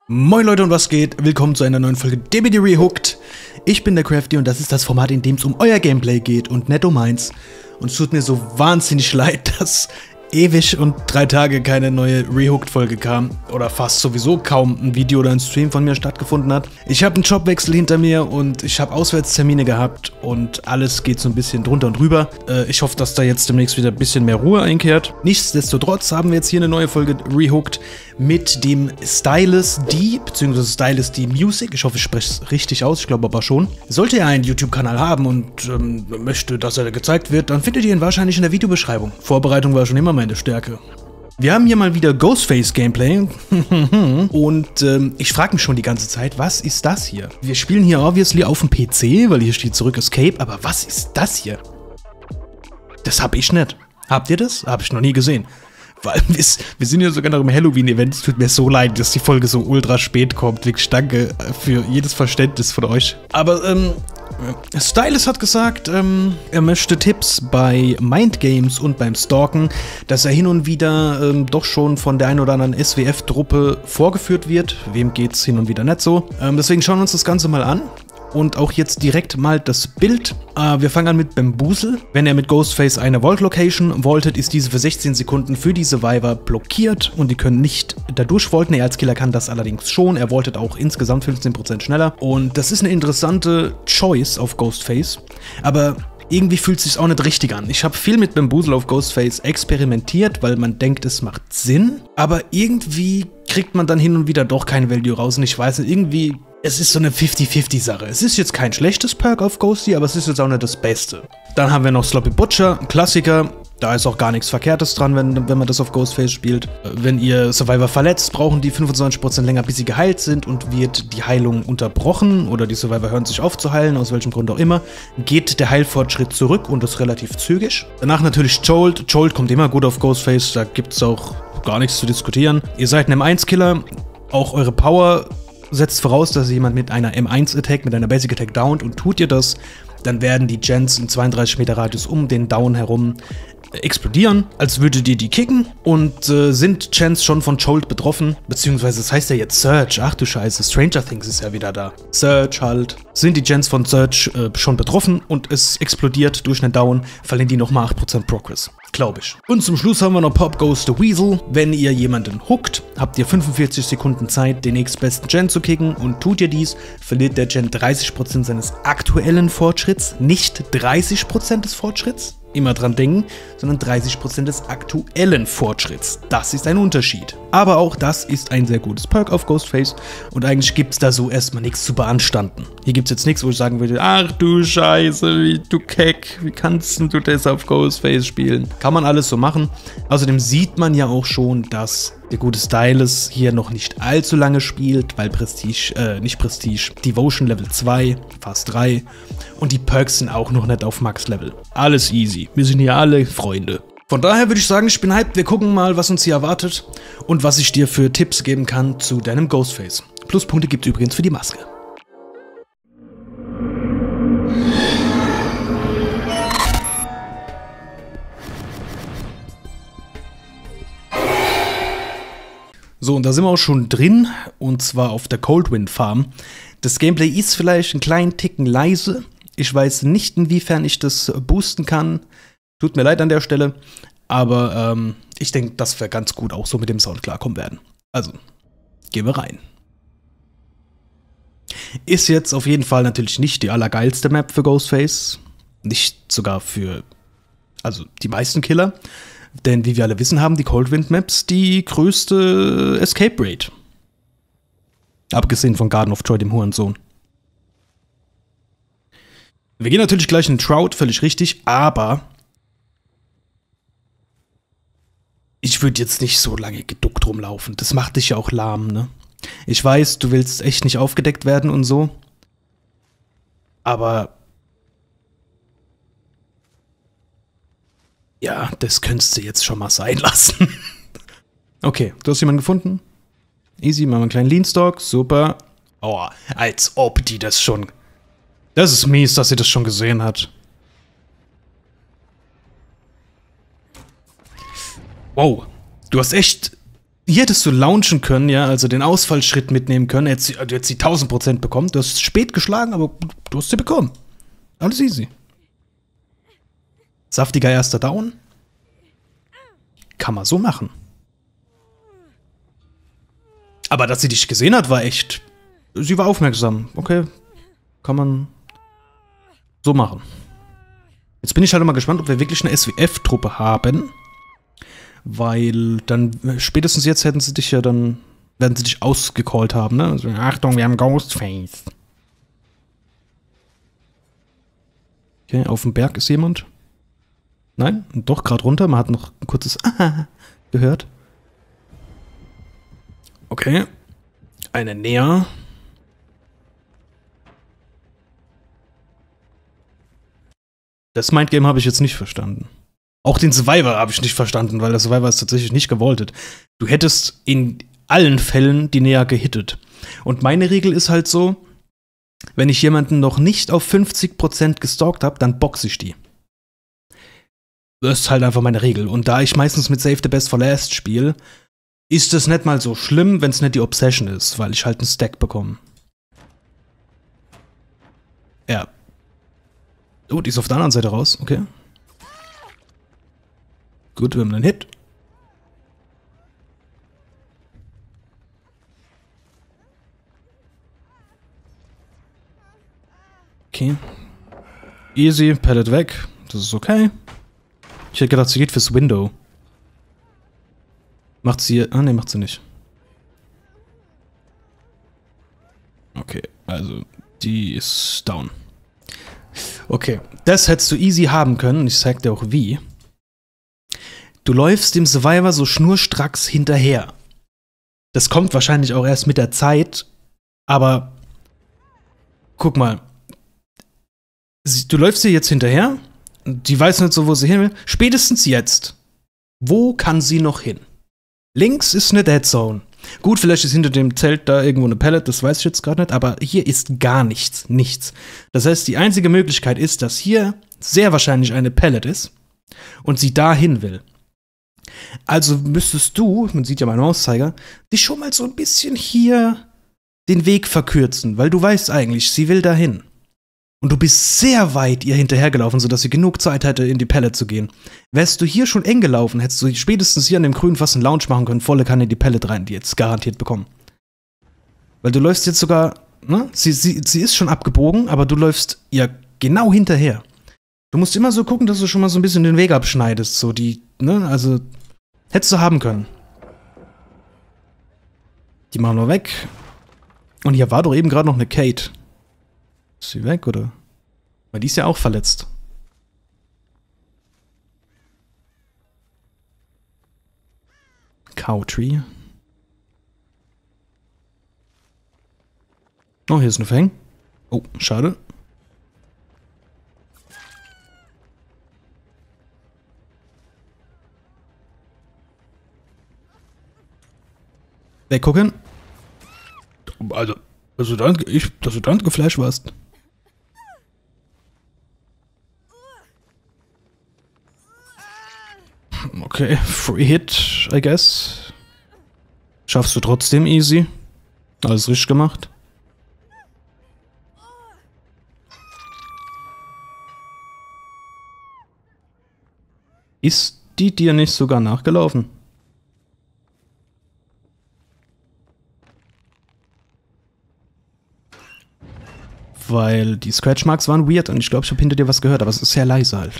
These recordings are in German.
Moin Leute und was geht? Willkommen zu einer neuen Folge DBD Rehooked. Ich bin der Crafty und das ist das Format, in dem es um euer Gameplay geht und nicht um meins. Und es tut mir so wahnsinnig leid, dass ewig und 3 Tage keine neue Rehooked-Folge kam. Oder fast sowieso kaum ein Video oder ein Stream von mir stattgefunden hat. Ich habe einen Jobwechsel hinter mir und ich habe Auswärtstermine gehabt und alles geht so ein bisschen drunter und drüber. Ich hoffe, dass da jetzt demnächst wieder ein bisschen mehr Ruhe einkehrt. Nichtsdestotrotz haben wir jetzt hier eine neue Folge Rehooked mit dem Stylus D, beziehungsweise Stylus D Music. Ich hoffe, ich spreche es richtig aus, ich glaube aber schon. Sollte er einen YouTube-Kanal haben und möchte, dass er gezeigt wird, dann findet ihr ihn wahrscheinlich in der Videobeschreibung. Vorbereitung war schon immer meine Stärke. Wir haben hier mal wieder Ghostface-Gameplay und ich frage mich schon die ganze Zeit, was ist das hier? Wir spielen hier obviously auf dem PC, weil hier steht zurück Escape, aber was ist das hier? Das hab ich nicht. Habt ihr das? Hab ich noch nie gesehen. Weil wir sind ja sogar noch im Halloween-Event. Es tut mir so leid, dass die Folge so ultra spät kommt. Wirklich danke für jedes Verständnis von euch. Aber Stylus hat gesagt, er möchte Tipps bei Mindgames und beim Stalken, dass er hin und wieder doch schon von der ein oder anderen SWF-Truppe vorgeführt wird. Wem geht's hin und wieder nicht so? Deswegen schauen wir uns das Ganze mal an. Und auch jetzt direkt mal das Bild. Wir fangen an mit Bamboozle. Wenn er mit Ghostface eine Vault Location vaultet, ist diese für 16 Sekunden für die Survivor blockiert und die können nicht dadurch vaulten. Er als Killer kann das allerdings schon. Er vaultet auch insgesamt 15% schneller. Und das ist eine interessante Choice auf Ghostface. Aber irgendwie fühlt es sich auch nicht richtig an. Ich habe viel mit Bamboozle auf Ghostface experimentiert, weil man denkt, es macht Sinn. Aber irgendwie kriegt man dann hin und wieder doch kein Value raus. Und ich weiß nicht, irgendwie... Es ist so eine 50-50-Sache. Es ist jetzt kein schlechtes Perk auf Ghosty, aber es ist jetzt auch nicht das Beste. Dann haben wir noch Sloppy Butcher, ein Klassiker. Da ist auch gar nichts Verkehrtes dran, wenn man das auf Ghostface spielt. Wenn ihr Survivor verletzt, brauchen die 25% länger, bis sie geheilt sind und wird die Heilung unterbrochen oder die Survivor hören sich auf zu heilen, aus welchem Grund auch immer, geht der Heilfortschritt zurück und ist relativ zügig. Danach natürlich Jolt. Jolt kommt immer gut auf Ghostface, da gibt es auch gar nichts zu diskutieren. Ihr seid ein M1-Killer, auch eure Power setzt voraus, dass jemand mit einer M1-Attack, mit einer Basic-Attack downt und tut ihr das, dann werden die Gens in 32 Meter Radius um den Down herum explodieren, als würdet ihr die kicken und sind Gens schon von Jolt betroffen, beziehungsweise das heißt ja jetzt Surge, ach du Scheiße, Stranger Things ist ja wieder da. Surge halt. Sind die Gens von Surge schon betroffen und es explodiert durch einen Down, verlieren die nochmal 8% Progress. Glaube ich. Und zum Schluss haben wir noch Pop Goes the Weasel. Wenn ihr jemanden hookt, habt ihr 45 Sekunden Zeit, den nächstbesten Gen zu kicken und tut ihr dies, verliert der Gen 30% seines aktuellen Fortschritts, nicht 30% des Fortschritts. Immer dran denken, sondern 30% des aktuellen Fortschritts. Das ist ein Unterschied. Aber auch das ist ein sehr gutes Perk auf Ghostface und eigentlich gibt es da so erstmal nichts zu beanstanden. Hier gibt es jetzt nichts, wo ich sagen würde, ach du Scheiße, wie du Keck, wie kannst du das auf Ghostface spielen? Kann man alles so machen. Außerdem sieht man ja auch schon, dass der gute Stylus hier noch nicht allzu lange spielt, weil Devotion Level 2, fast 3 und die Perks sind auch noch nicht auf Max-Level. Alles easy, wir sind hier alle Freunde. Von daher würde ich sagen, ich bin hyped, wir gucken mal, was uns hier erwartet und was ich dir für Tipps geben kann zu deinem Ghostface. Pluspunkte gibt es übrigens für die Maske. So, und da sind wir auch schon drin, und zwar auf der Coldwind Farm. Das Gameplay ist vielleicht einen kleinen Ticken leise. Ich weiß nicht, inwiefern ich das boosten kann. Tut mir leid an der Stelle, aber ich denke, dass wir ganz gut auch so mit dem Sound klarkommen werden. Also, gehen wir rein. Ist jetzt auf jeden Fall natürlich nicht die allergeilste Map für Ghostface. Nicht sogar für, also die meisten Killer. Denn wie wir alle wissen, haben die Coldwind Maps die größte Escape Rate. Abgesehen von Garden of Troy, dem Hurensohn. Wir gehen natürlich gleich in Trout, völlig richtig, aber ich würde jetzt nicht so lange geduckt rumlaufen. Das macht dich ja auch lahm, ne? Ich weiß, du willst echt nicht aufgedeckt werden und so. Aber ja, das könntest du jetzt schon mal sein lassen. Okay, du hast jemanden gefunden. Easy, machen wir einen kleinen Leanstalk. Super. Oh, als ob die das schon... Das ist mies, dass sie das schon gesehen hat. Wow, du hast echt Hier hättest du launchen können, ja, also den Ausfallschritt mitnehmen können. Du hättest die 1000% bekommen. Du hast spät geschlagen, aber du hast sie bekommen. Alles easy. Saftiger erster Down. Kann man so machen. Aber dass sie dich gesehen hat, war echt. Sie war aufmerksam. Okay. Kann man so machen. Jetzt bin ich halt mal gespannt, ob wir wirklich eine SWF-Truppe haben. Weil dann, spätestens jetzt hätten sie dich ja dann, werden sie dich ausgecallt haben, ne? Also, Achtung, wir haben Ghostface. Okay, auf dem Berg ist jemand. Nein, doch, gerade runter. Man hat noch ein kurzes Aha gehört. Okay. Eine näher. Das Mindgame habe ich jetzt nicht verstanden. Auch den Survivor habe ich nicht verstanden, weil der Survivor ist tatsächlich nicht gewoltet. Du hättest in allen Fällen die Näher gehittet. Und meine Regel ist halt so, wenn ich jemanden noch nicht auf 50% gestalkt habe, dann boxe ich die. Das ist halt einfach meine Regel. Und da ich meistens mit Save the Best for Last spiele, ist es nicht mal so schlimm, wenn es nicht die Obsession ist, weil ich halt einen Stack bekomme. Ja. Oh, die ist auf der anderen Seite raus, okay. Gut, wir haben einen Hit. Okay. Easy, Pallet weg. Das ist okay. Ich hätte gedacht, sie geht fürs Window. Macht sie... Ah, ne, macht sie nicht. Okay, also die ist down. Okay, das hättest du easy haben können. Ich zeig dir auch wie. Du läufst dem Survivor so schnurstracks hinterher. Das kommt wahrscheinlich auch erst mit der Zeit, aber guck mal. Du läufst ihr jetzt hinterher, die weiß nicht so, wo sie hin will. Spätestens jetzt. Wo kann sie noch hin? Links ist eine Dead Zone. Gut, vielleicht ist hinter dem Zelt da irgendwo eine Pallet, das weiß ich jetzt gerade nicht, aber hier ist gar nichts, nichts. Das heißt, die einzige Möglichkeit ist, dass hier sehr wahrscheinlich eine Pallet ist und sie dahin will. Also müsstest du, man sieht ja meinen Mauszeiger, dich schon mal so ein bisschen hier den Weg verkürzen, weil du weißt eigentlich, sie will dahin. Und du bist sehr weit ihr hinterhergelaufen, sodass sie genug Zeit hatte, in die Pallet zu gehen. Wärst du hier schon eng gelaufen, hättest du spätestens hier an dem grünen Fass einen Lounge machen können, volle Kanne in die Pallet rein, die jetzt garantiert bekommen. Weil du läufst jetzt sogar, ne? Sie ist schon abgebogen, aber du läufst ihr genau hinterher. Du musst immer so gucken, dass du schon mal so ein bisschen den Weg abschneidest, so die, ne, also, hättest du haben können. Die machen wir weg. Und hier war doch eben gerade noch eine Kate. Ist sie weg, oder? Weil die ist ja auch verletzt. Cowtree. Oh, hier ist eine Fang. Oh, schade. Weggucken. Also, dass du dann geflasht warst. Okay, Free Hit, I guess. Schaffst du trotzdem easy. Alles richtig gemacht. Ist die dir nicht sogar nachgelaufen? Weil die Scratch-Marks waren weird und ich glaube, ich habe hinter dir was gehört, aber es ist sehr leise halt.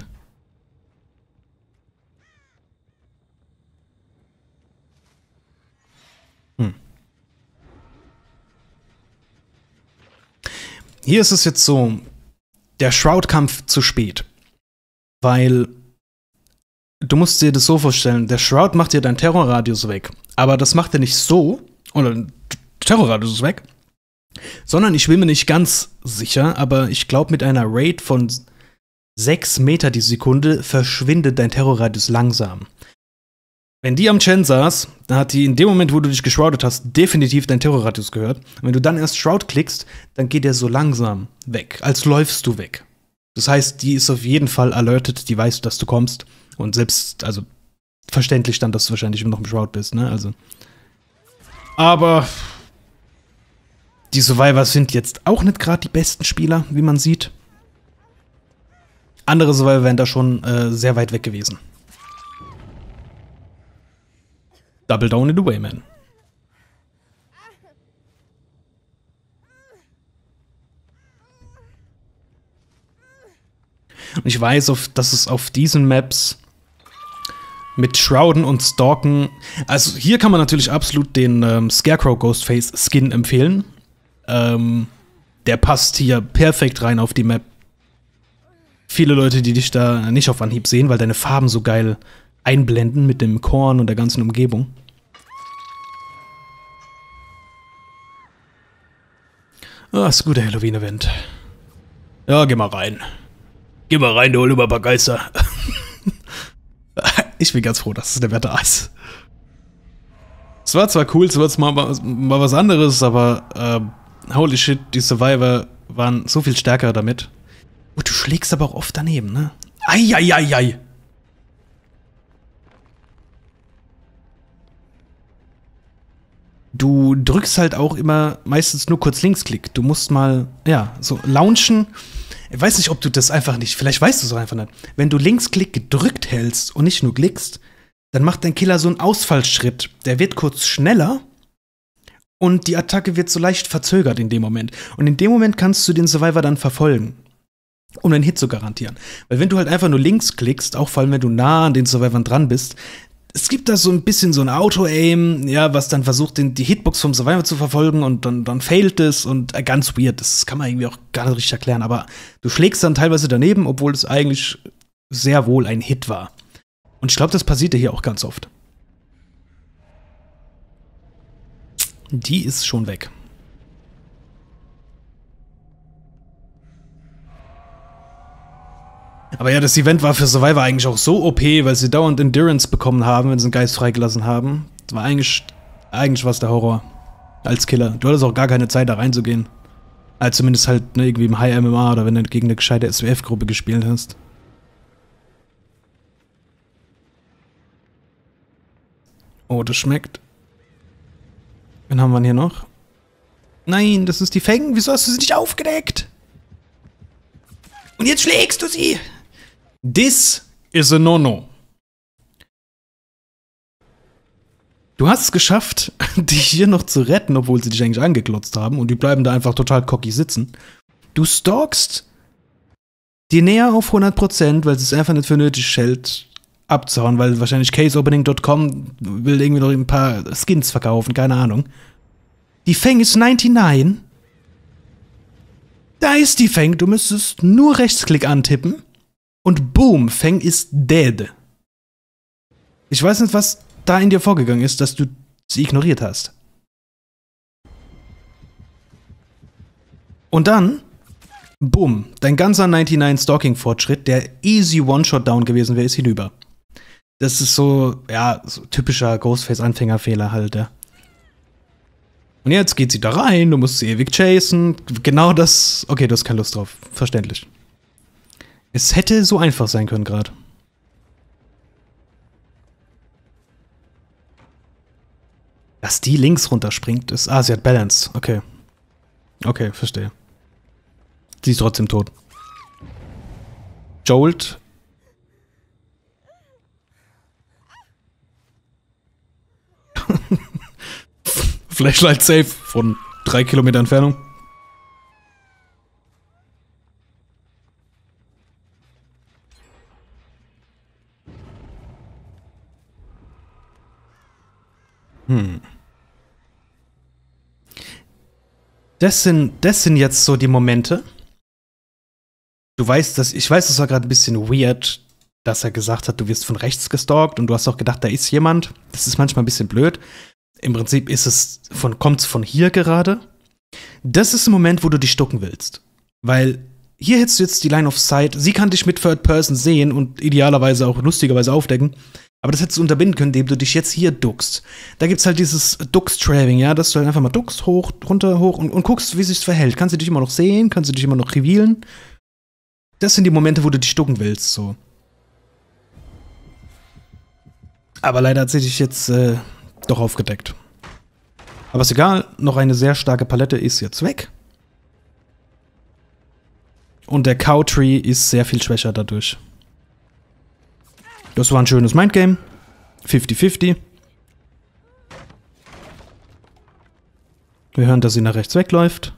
Hier ist es jetzt so, der Shroud-Kampf zu spät. Weil du musst dir das so vorstellen, der Shroud macht dir deinen Terrorradius weg. Aber das macht er nicht so, oder Terrorradius ist weg, sondern ich bin mir nicht ganz sicher, aber ich glaube, mit einer Rate von 6 Meter die Sekunde verschwindet dein Terrorradius langsam. Wenn die am Chen saß, dann hat die in dem Moment, wo du dich geschroudet hast, definitiv dein Terrorradius gehört. Und wenn du dann erst Shroud klickst, dann geht der so langsam weg, als läufst du weg. Das heißt, die ist auf jeden Fall alerted, die weiß, dass du kommst. Und selbst, also verständlich dann, dass du wahrscheinlich immer noch im Shroud bist, ne? Also, Aber die Survivors sind jetzt auch nicht gerade die besten Spieler, wie man sieht. Andere Survivor wären da schon sehr weit weg gewesen. Double down in the way, man. Und ich weiß, dass es auf diesen Maps mit Shrouden und Stalken. Also hier kann man natürlich absolut den Scarecrow Ghostface Skin empfehlen. Der passt hier perfekt rein auf die Map. Viele Leute, die dich da nicht auf Anhieb sehen, weil deine Farben so geil einblenden mit dem Korn und der ganzen Umgebung. Ah, ist ein guter Halloween-Event. Ja, geh mal rein. Geh mal rein, du hol über ein paar Geister. Ich bin ganz froh, dass es der Wetter ist. Es war zwar cool, es war zwar mal was anderes, aber holy shit, die Survivor waren so viel stärker damit. Oh, du schlägst aber auch oft daneben, ne? Eieieiei. Du drückst halt auch immer meistens nur kurz Linksklick. Du musst mal, ja, so launchen. Ich weiß nicht, ob du das einfach nicht, vielleicht weißt du es auch einfach nicht. Wenn du Linksklick gedrückt hältst und nicht nur klickst, dann macht dein Killer so einen Ausfallschritt. Der wird kurz schneller und die Attacke wird so leicht verzögert in dem Moment. Und in dem Moment kannst du den Survivor dann verfolgen, um einen Hit zu garantieren. Weil wenn du halt einfach nur links klickst, auch vor allem wenn du nah an den Survivern dran bist, es gibt da so ein bisschen so ein Auto-Aim, ja, was dann versucht, die Hitbox vom Survivor zu verfolgen und dann failt es und ganz weird. Das kann man irgendwie auch gar nicht richtig erklären, aber du schlägst dann teilweise daneben, obwohl es eigentlich sehr wohl ein Hit war. Und ich glaube, das passiert ja hier auch ganz oft. Die ist schon weg. Aber ja, das Event war für Survivor eigentlich auch so OP, weil sie dauernd Endurance bekommen haben, wenn sie einen Geist freigelassen haben. Das war eigentlich was der Horror. Als Killer. Du hattest auch gar keine Zeit, da reinzugehen. Also zumindest halt ne, irgendwie im High MMA oder wenn du gegen eine gescheite SWF-Gruppe gespielt hast. Oh, das schmeckt. Wen haben wir hier noch? Nein, das ist die Feng. Wieso hast du sie nicht aufgedeckt? Und jetzt schlägst du sie! This is a no-no. Du hast es geschafft, dich hier noch zu retten, obwohl sie dich eigentlich angeklotzt haben und die bleiben da einfach total cocky sitzen. Du stalkst die näher auf 100%, weil sie es einfach nicht für nötig hält, abzuhauen, weil wahrscheinlich caseopening.com will irgendwie noch ein paar Skins verkaufen, keine Ahnung. Die Feng ist 99. Da ist die Feng, du müsstest nur Rechtsklick antippen und boom, Feng ist dead. Ich weiß nicht, was da in dir vorgegangen ist, dass du sie ignoriert hast. Und dann, boom, dein ganzer 99 Stalking-Fortschritt, der easy One-Shot-Down gewesen wäre, ist hinüber. Das ist so, ja, so typischer Ghostface-Anfängerfehler halt, ja. Und jetzt geht sie da rein, du musst sie ewig chasen. Genau das. Okay, du hast keine Lust drauf. Verständlich. Es hätte so einfach sein können gerade. Dass die links runterspringt, ist. Ah, sie hat Balance. Okay. Okay, verstehe. Sie ist trotzdem tot. Jolt. Flashlight safe von 3 Kilometer Entfernung. Das sind jetzt so die Momente. Du weißt, ich weiß, das war gerade ein bisschen weird, dass er gesagt hat, du wirst von rechts gestalkt und du hast auch gedacht, da ist jemand. Das ist manchmal ein bisschen blöd. Im Prinzip kommt's von hier gerade. Das ist ein Moment, wo du dich ducken willst. Weil hier hättest du jetzt die Line of Sight. Sie kann dich mit Third Person sehen und idealerweise auch lustigerweise aufdecken. Aber das hättest du unterbinden können, indem du dich jetzt hier duckst. Da gibt's halt dieses Dux-Traving, ja, dass du halt einfach mal duckst, hoch, runter, hoch und guckst, wie sich's verhält. Kannst du dich immer noch sehen? Kannst du dich immer noch revealen? Das sind die Momente, wo du dich ducken willst, so. Aber leider hat sie dich jetzt doch aufgedeckt. Aber ist egal, noch eine sehr starke Palette ist jetzt weg. Und der Cow-Tree ist sehr viel schwächer dadurch. Das war ein schönes Mindgame. 50-50. Wir hören, dass sie nach rechts wegläuft.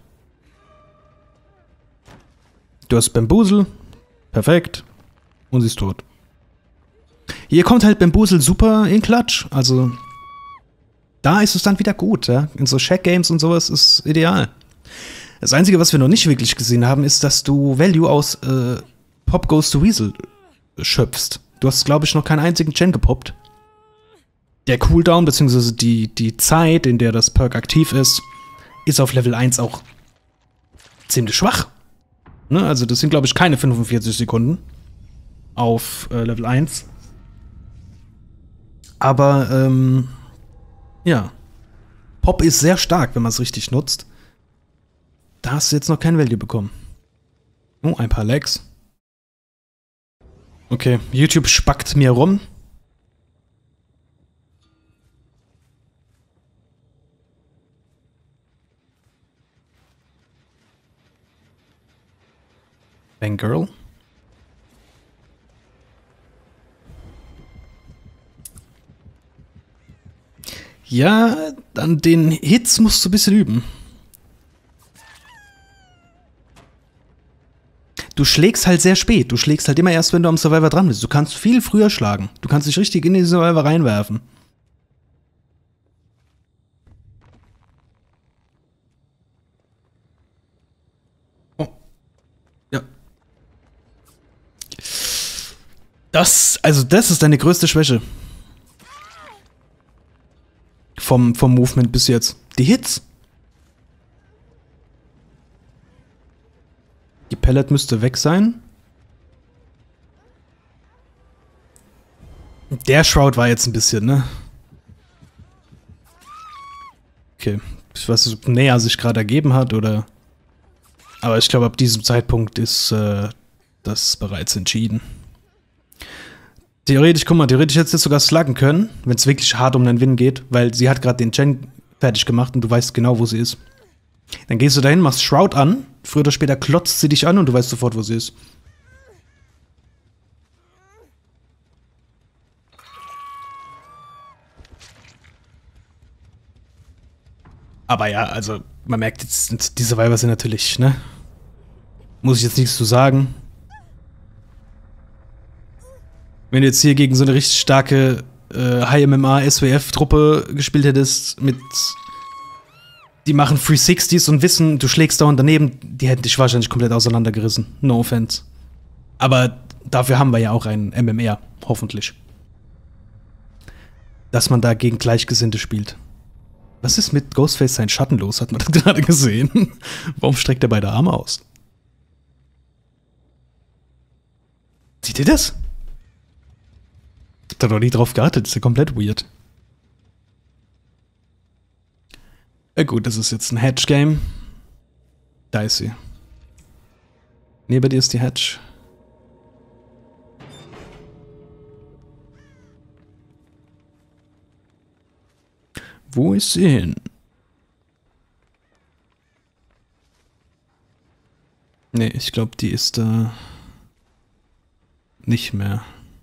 Du hast Bambusel. Perfekt. Und sie ist tot. Hier kommt halt Bambusel super in Klatsch. Also, da ist es dann wieder gut. Ja? In so Shack-Games und sowas ist ideal. Das Einzige, was wir noch nicht wirklich gesehen haben, ist, dass du Value aus Pop Goes to Weasel schöpfst. Du hast, glaube ich, noch keinen einzigen Gen gepoppt. Der Cooldown, beziehungsweise die Zeit, in der das Perk aktiv ist auf Level 1 auch ziemlich schwach. Ne? Also das sind, glaube ich, keine 45 Sekunden auf Level 1. Aber, ja. Pop ist sehr stark, wenn man es richtig nutzt. Da hast du jetzt noch kein Value bekommen. Oh, ein paar Lags. Okay, YouTube spackt mir rum. Bang Girl. Ja, an den Hits musst du ein bisschen üben. Du schlägst halt sehr spät. Du schlägst halt immer erst, wenn du am Survivor dran bist. Du kannst viel früher schlagen. Du kannst dich richtig in die Survivor reinwerfen. Oh. Ja. Das ist deine größte Schwäche. Vom Movement bis jetzt. Die Hits. Die Pellet müsste weg sein. Der Shroud war jetzt ein bisschen, ne? Okay. Ich weiß nicht, ob Nea sich gerade ergeben hat, oder... Aber ich glaube, ab diesem Zeitpunkt ist das bereits entschieden. Theoretisch, guck mal, theoretisch hättest du jetzt sogar sluggen können, wenn es wirklich hart um den Win geht, weil sie hat gerade den Gen fertig gemacht und du weißt genau, wo sie ist. Dann gehst du dahin, machst Shroud an, früher oder später klotzt sie dich an und du weißt sofort, wo sie ist. Aber ja, also, man merkt jetzt, diese Weiber sind natürlich, ne? Muss ich jetzt nichts zu sagen. Wenn du jetzt hier gegen so eine richtig starke High-MMA-SWF-Truppe gespielt hättest, die machen 360s und wissen, du schlägst dauernd daneben, die hätten dich wahrscheinlich komplett auseinandergerissen. No offense. Aber dafür haben wir ja auch einen MMR, hoffentlich. Dass man da gegen Gleichgesinnte spielt. Was ist mit Ghostface sein Schatten los? Hat man das gerade gesehen? Warum streckt er beide Arme aus? Seht ihr das? Ich hab da noch nie drauf geachtet, das ist ja komplett weird. Ja gut, das ist jetzt ein Hedge-Game. Da ist sie. Neben dir ist die Hedge. Wo ist sie hin? Nee, ich glaube, die ist da nicht mehr.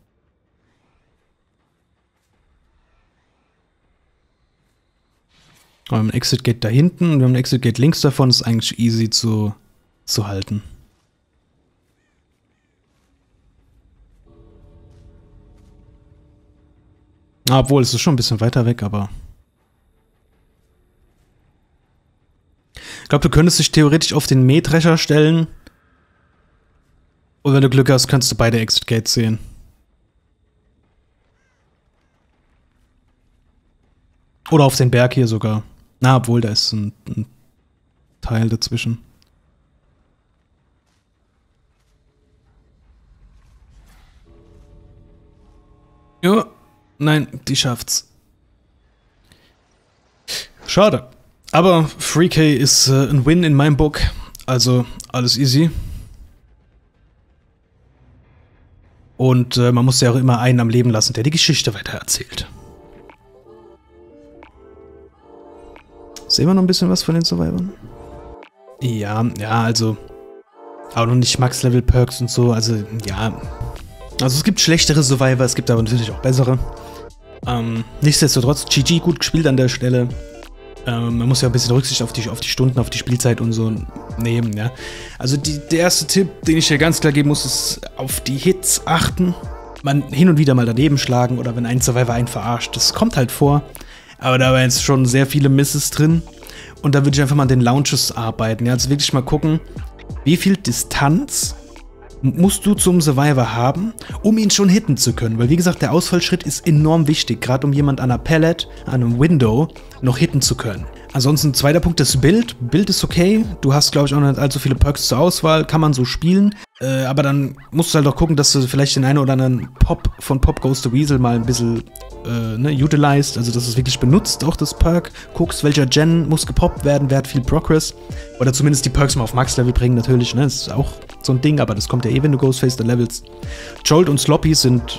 Wir haben ein Exit Gate da hinten und wir haben ein Exit Gate links davon. Ist eigentlich easy zu halten. Obwohl, es ist schon ein bisschen weiter weg, aber... Ich glaube, du könntest dich theoretisch auf den Mähdrescher stellen. Und wenn du Glück hast, kannst du beide Exit Gates sehen. Oder auf den Berg hier sogar. Na, obwohl, da ist ein Teil dazwischen. Ja, nein, die schafft's. Schade. Aber 3K ist ein Win in meinem Book. Also, alles easy. Und man muss ja auch immer einen am Leben lassen, der die Geschichte weitererzählt. Sehen wir noch ein bisschen was von den Survivern? Ja, also auch noch nicht Max-Level-Perks und so, also ja. Also es gibt schlechtere Survivor, es gibt aber natürlich auch bessere. Nichtsdestotrotz, GG gut gespielt an der Stelle. Man muss ja ein bisschen Rücksicht auf die Stunden, auf die Spielzeit und so nehmen, ja. Also der erste Tipp, den ich dir ganz klar geben muss, ist auf die Hits achten. Man hin und wieder mal daneben schlagen oder wenn ein Survivor einen verarscht, das kommt halt vor. Aber da waren jetzt schon sehr viele Misses drin. Und da würde ich einfach mal an den Launches arbeiten. Ja, also wirklich mal gucken, wie viel Distanz musst du zum Survivor haben, um ihn schon hitten zu können. Weil wie gesagt, der Ausfallschritt ist enorm wichtig, gerade um jemand an einer Pallet, an einem Window noch hitten zu können. Ansonsten zweiter Punkt, das Bild. Bild ist okay. Du hast, glaube ich, auch nicht allzu viele Perks zur Auswahl. Kann man so spielen. Aber dann musst du halt auch gucken, dass du vielleicht den einen oder anderen Pop von Pop Goes the Weasel mal ein bisschen utilized. Also, dass du es wirklich benutzt, auch das Perk. Guckst, welcher Gen muss gepoppt werden, wer hat viel Progress. Oder zumindest die Perks mal auf Max-Level bringen, natürlich. Ne? Das ist auch so ein Ding, aber das kommt ja eh, wenn du Ghostface dann levelst. Jolt und Sloppy sind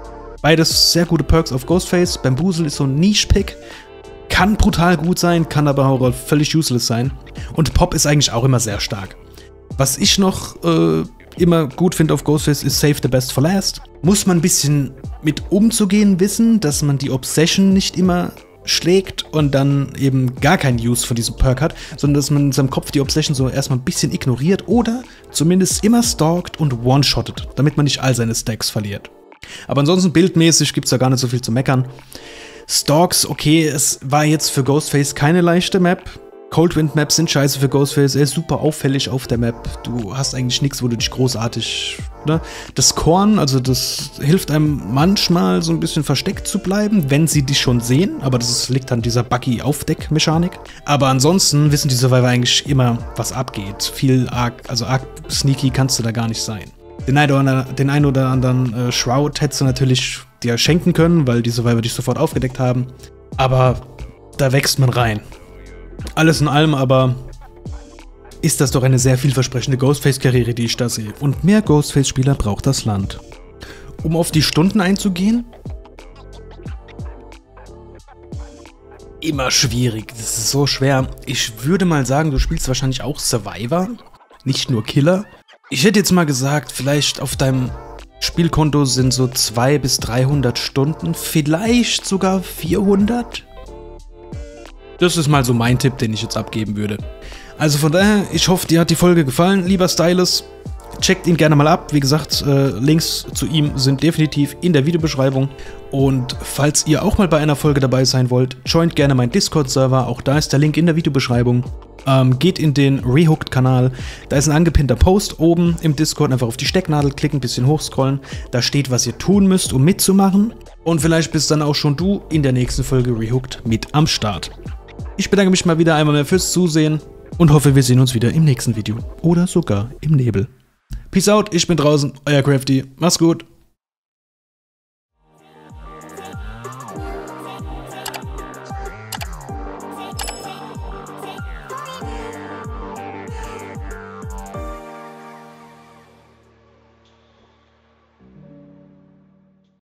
beides sehr gute Perks auf Ghostface. Bamboozle ist so ein Niche-Pick. Kann brutal gut sein, kann aber auch völlig useless sein. Und Pop ist eigentlich auch immer sehr stark. Was ich noch immer gut finde auf Ghostface ist Save the Best for Last. Muss man ein bisschen mit umzugehen wissen, dass man die Obsession nicht immer schlägt und dann eben gar keinen Use von diesem Perk hat, sondern dass man in seinem Kopf die Obsession so erstmal ein bisschen ignoriert oder zumindest immer stalkt und one-shottet, damit man nicht all seine Stacks verliert. Aber ansonsten bildmäßig gibt es da gar nicht so viel zu meckern. Stalks, okay, es war jetzt für Ghostface keine leichte Map. Coldwind Maps sind scheiße für Ghostface, er ist super auffällig auf der Map. Du hast eigentlich nichts, wo du dich großartig, ne? Das Korn, also das hilft einem manchmal so ein bisschen versteckt zu bleiben, wenn sie dich schon sehen, aber das liegt an dieser Buggy-Aufdeck-Mechanik. Aber ansonsten wissen die Survivor eigentlich immer, was abgeht. Arg sneaky kannst du da gar nicht sein. Den einen oder anderen Shroud hättest du natürlich dir schenken können, weil die Survivor dich sofort aufgedeckt haben. Aber da wächst man rein. Alles in allem aber ist das doch eine sehr vielversprechende Ghostface-Karriere, die ich da sehe. Und mehr Ghostface-Spieler braucht das Land. Um auf die Stunden einzugehen? Immer schwierig. Das ist so schwer. Ich würde mal sagen, du spielst wahrscheinlich auch Survivor, nicht nur Killer. Ich hätte jetzt mal gesagt, vielleicht auf deinem Spielkonto sind so 200 bis 300 Stunden, vielleicht sogar 400. Das ist mal so mein Tipp, den ich jetzt abgeben würde. Also von daher, ich hoffe, dir hat die Folge gefallen, lieber Stylus. Checkt ihn gerne mal ab. Wie gesagt, Links zu ihm sind definitiv in der Videobeschreibung. Und falls ihr auch mal bei einer Folge dabei sein wollt, joint gerne meinen Discord-Server. Auch da ist der Link in der Videobeschreibung. Geht in den Rehooked-Kanal. Da ist ein angepinnter Post oben im Discord. Einfach auf die Stecknadel klicken, ein bisschen hochscrollen. Da steht, was ihr tun müsst, um mitzumachen. Und vielleicht bist dann auch schon du in der nächsten Folge Rehooked mit am Start. Ich bedanke mich mal wieder einmal mehr fürs Zusehen und hoffe, wir sehen uns wieder im nächsten Video oder sogar im Nebel. Peace out, ich bin draußen, euer Crafty. Mach's gut.